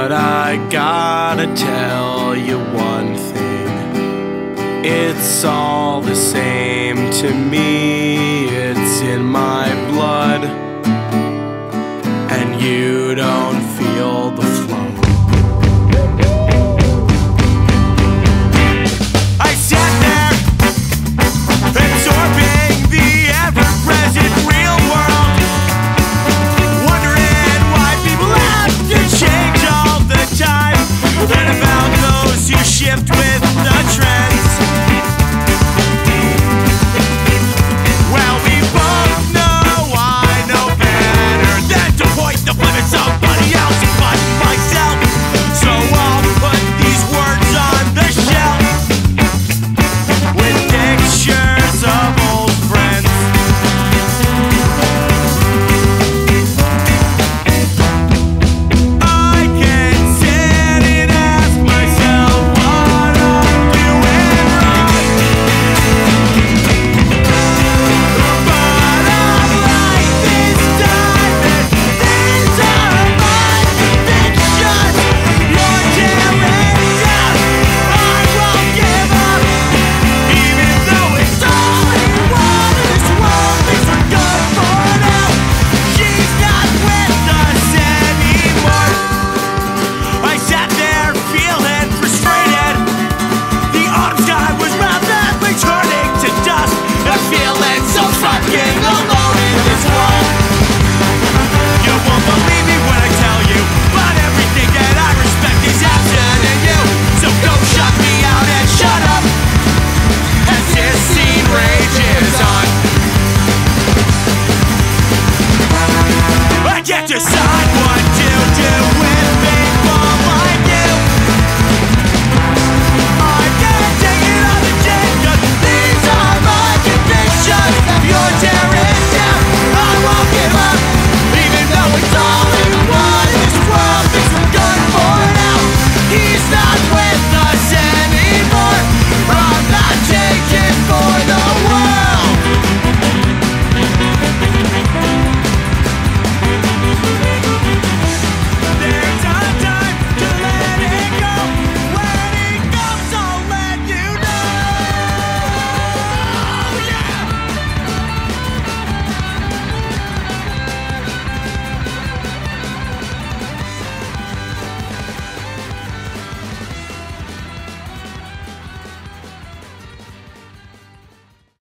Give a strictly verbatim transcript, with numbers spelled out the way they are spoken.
But I gotta tell you one thing, it's all the same to me. It's in my blood, and you don't feel the flow. I sat there, absorbing the ever-present real world, wondering why people have to change all the time, and about those who shift with the trends. Well, we both know I know better than to point the blame at somebody else but myself. So I'll put these words on the shelf with pictures of old friends. I can sit and ask myself what I'm doing wrong, but I'm like this time and these are my convictions. You're tearing down, I won't give up, even though it's all you want in this world. Things are good for now. She's not with us anymore. I sat there feeling frustrated. The autumn sky was rapidly turning to dust, and feeling so fucking alone in this world. You won't believe me when I tell you, but everything that I respect is absent in you. So don't shut me out and shut up as this scene rages on. I can't decide what